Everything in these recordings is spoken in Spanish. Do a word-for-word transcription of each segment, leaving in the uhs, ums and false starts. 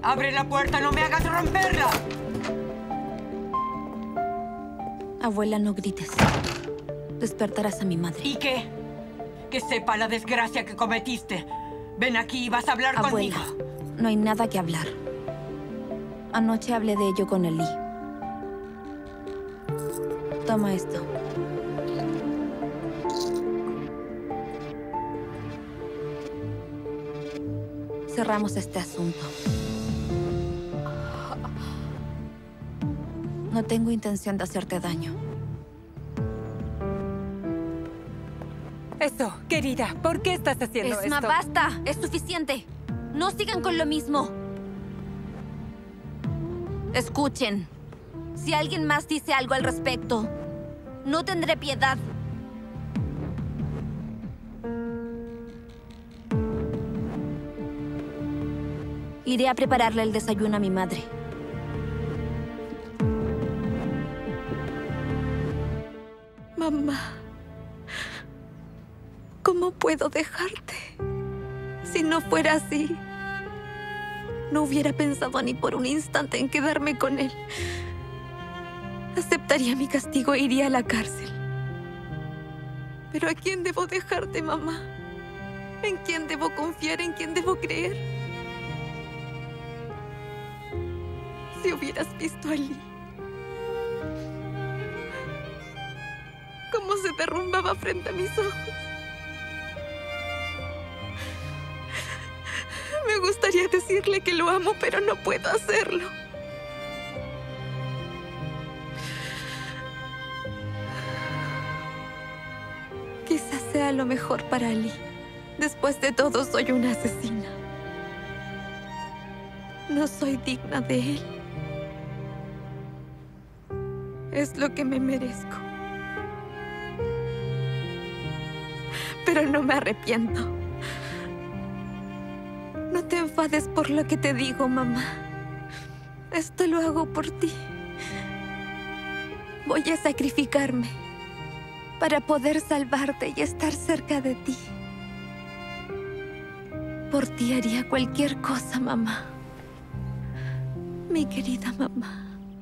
¡Abre la puerta! ¡No me hagas romperla! Abuela, no grites. Despertarás a mi madre. ¿Y qué? Que sepa la desgracia que cometiste. Ven aquí y vas a hablar Abuela, conmigo. no hay nada que hablar. Anoche hablé de ello con Elí. Toma esto. Cerramos este asunto. No tengo intención de hacerte daño. Eso, querida, ¿por qué estás haciendo Esma, esto? basta. Es suficiente. No sigan con lo mismo. Escuchen. Si alguien más dice algo al respecto, no tendré piedad. Iré a prepararle el desayuno a mi madre. Mamá, ¿cómo puedo dejarte? Si no fuera así, no hubiera pensado ni por un instante en quedarme con él. Aceptaría mi castigo e iría a la cárcel. ¿Pero a quién debo dejarte, mamá? ¿En quién debo confiar? ¿En quién debo creer? Si hubieras visto a Lee, cómo se derrumbaba frente a mis ojos. Me gustaría decirle que lo amo, pero no puedo hacerlo. Quizás sea lo mejor para Lee. Después de todo, soy una asesina. No soy digna de él. Es lo que me merezco. Pero no me arrepiento. No te enfades por lo que te digo, mamá. Esto lo hago por ti. Voy a sacrificarme para poder salvarte y estar cerca de ti. Por ti haría cualquier cosa, mamá. Mi querida mamá.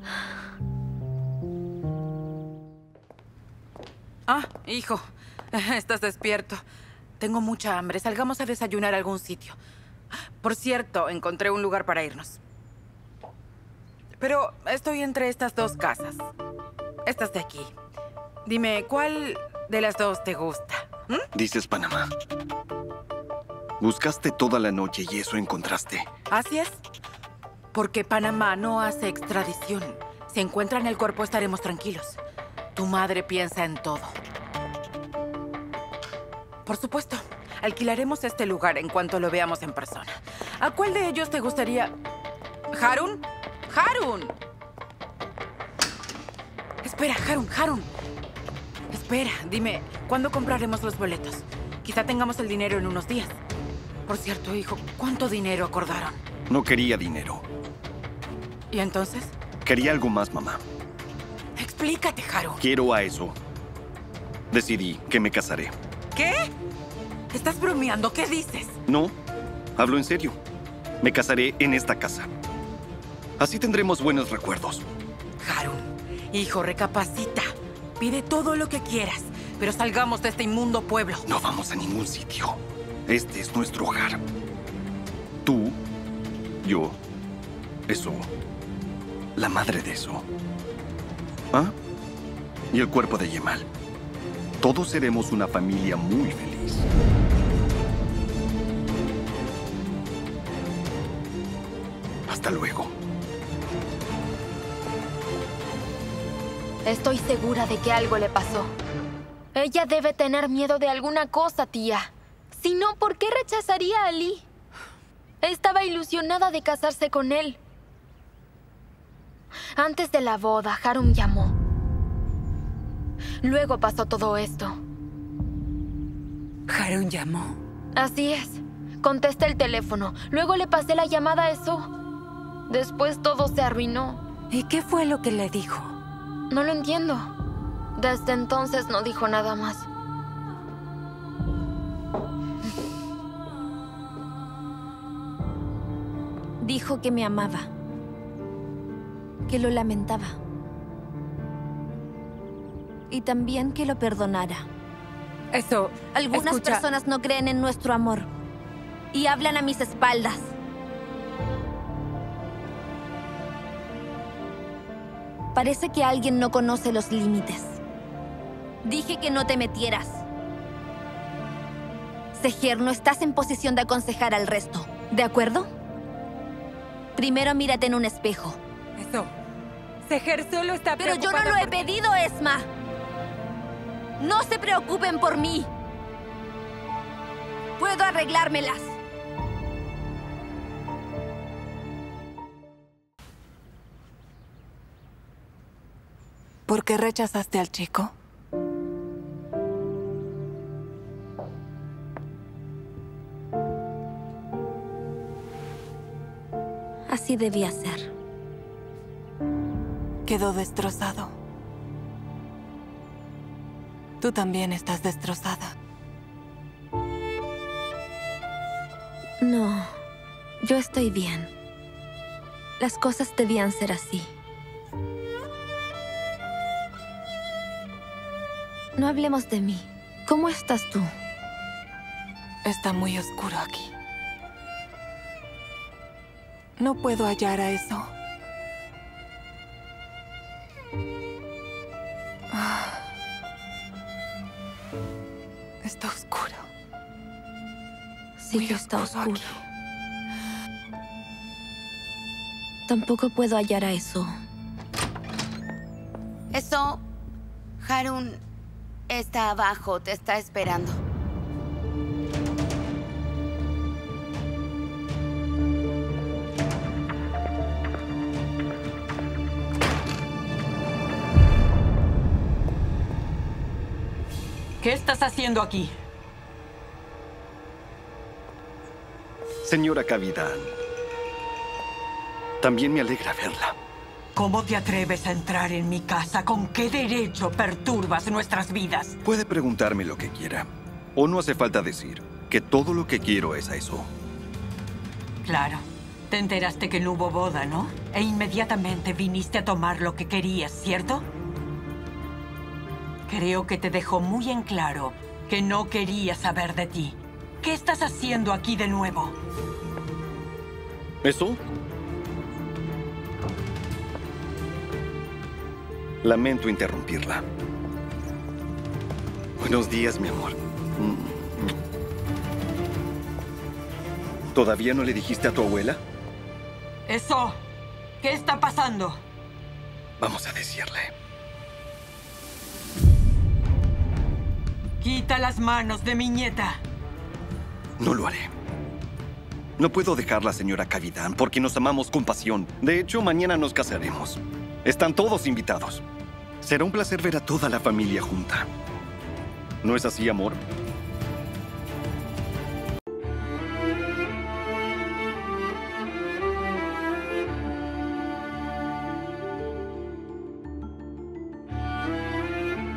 Ah, hijo. Estás despierto. Tengo mucha hambre. Salgamos a desayunar a algún sitio. Por cierto, encontré un lugar para irnos. Pero estoy entre estas dos casas. Estas de aquí. Dime, ¿cuál de las dos te gusta? ¿Mm? Dices Panamá. Buscaste toda la noche y eso encontraste. Así es. Porque Panamá no hace extradición. Si encuentran el cuerpo, estaremos tranquilos. Tu madre piensa en todo. Por supuesto. Alquilaremos este lugar en cuanto lo veamos en persona. ¿A cuál de ellos te gustaría? ¿Harun? ¡Harun! Espera, Harun, Harun. Espera, dime, ¿cuándo compraremos los boletos? Quizá tengamos el dinero en unos días. Por cierto, hijo, ¿cuánto dinero acordaron? No quería dinero. ¿Y entonces? Quería algo más, mamá. Explícate, Harun. Quiero a eso. Decidí que me casaré. ¿Qué? ¿Estás bromeando? ¿Qué dices? No, hablo en serio. Me casaré en esta casa. Así tendremos buenos recuerdos. Harun, hijo, recapacita. Pide todo lo que quieras, pero salgamos de este inmundo pueblo. No vamos a ningún sitio. Este es nuestro hogar. Tú, yo, eso, la madre de eso. ¿Ah? Y el cuerpo de Yemal. Todos seremos una familia muy feliz. Hasta luego. Estoy segura de que algo le pasó. Ella debe tener miedo de alguna cosa, tía. Si no, ¿por qué rechazaría a Lee? Estaba ilusionada de casarse con él. Antes de la boda, Harun llamó. Luego pasó todo esto. ¿Harun llamó? Así es. Contesté el teléfono. Luego le pasé la llamada a Esú. Después todo se arruinó. ¿Y qué fue lo que le dijo? No lo entiendo. Desde entonces no dijo nada más. Dijo que me amaba. Que lo lamentaba. Y también que lo perdonara. Eso... Algunas escucha, personas no creen en nuestro amor. Y hablan a mis espaldas. Parece que alguien no conoce los límites. Dije que no te metieras. Seher, no estás en posición de aconsejar al resto, ¿de acuerdo? Primero mírate en un espejo. Eso. Seher solo está Pero yo no preocupado lo he por- pedido, Esma. No se preocupen por mí. Puedo arreglármelas. ¿Por qué rechazaste al chico? Así debía ser. Quedó destrozado. Tú también estás destrozada. No, yo estoy bien. Las cosas debían ser así. No hablemos de mí. ¿Cómo estás tú? Está muy oscuro aquí. No puedo hallar a eso. Ah. Está oscuro. Sí Muy que está oscuro oscuro. aquí. Tampoco puedo hallar a eso. Eso, Harun está abajo, te está esperando. ¿Qué estás haciendo aquí? Señora Cavidad, también me alegra verla. ¿Cómo te atreves a entrar en mi casa? ¿Con qué derecho perturbas nuestras vidas? Puede preguntarme lo que quiera. O no hace falta decir que todo lo que quiero es a eso. Claro. Te enteraste que no hubo boda, ¿no? E inmediatamente viniste a tomar lo que querías, ¿cierto? Creo que te dejó muy en claro que no quería saber de ti. ¿Qué estás haciendo aquí de nuevo? ¿Eso? Lamento interrumpirla. Buenos días, mi amor. ¿Todavía no le dijiste a tu abuela? Eso. ¿Qué está pasando? Vamos a decirle. Quita las manos de mi nieta. No lo haré. No puedo dejarla, señora Cavidad, porque nos amamos con pasión. De hecho, mañana nos casaremos. Están todos invitados. Será un placer ver a toda la familia junta. ¿No es así, amor?